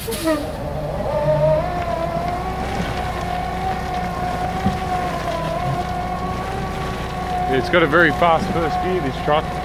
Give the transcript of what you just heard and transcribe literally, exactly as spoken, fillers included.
It's got a very fast first gear, this truck.